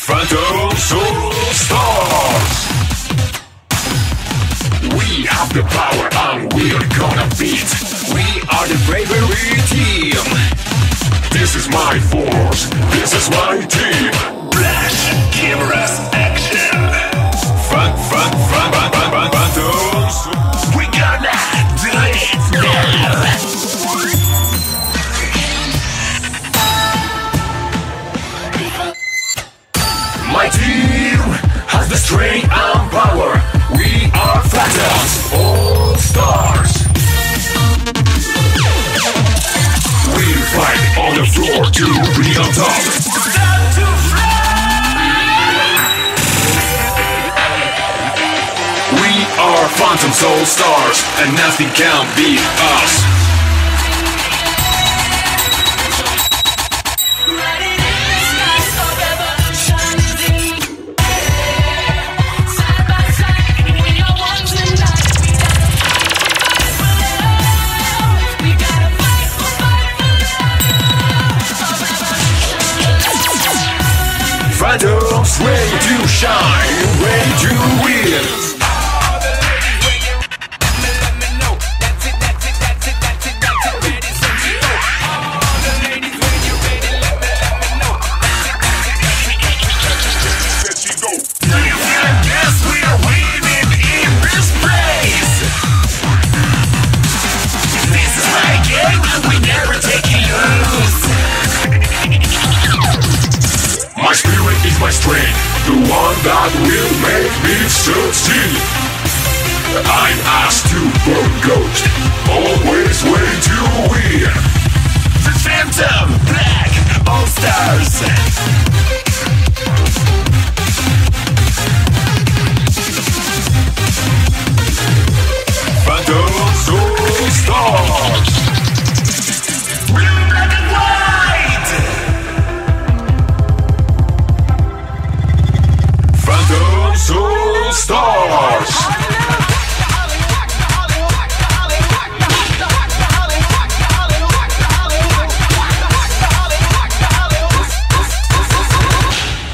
Phantom Soul Stars. We have the power and we're gonna beat. We are the bravery team. This is my force, this is my team. Flash, cameras, action. Phantoms. We gonna do it now. My team has the strength and power. We are Phantoms All Stars. We'll fight on the floor to be on top. Time to fly! We are Phantoms All Stars, and nothing can beat us. Phantoms ready to shine, ready to win. Yes, we are winning in this place. This is my game and we never take it loose. My spirit is my strength, the one that will make me succeed. I'm asked to burn ghost, always ready to win. The Phantom Black All Stars. Phantom Soul Stars. Blue, black and white. Phantom Soul Stars.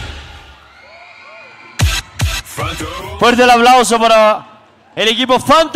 Fuerte el aplauso para el equipo Phantom.